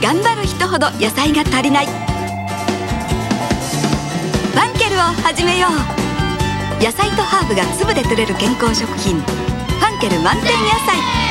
頑張る人ほど野菜が足りない。ファンケルを始めよう。野菜とハーブが粒で摂れる健康食品、ファンケル満点野菜。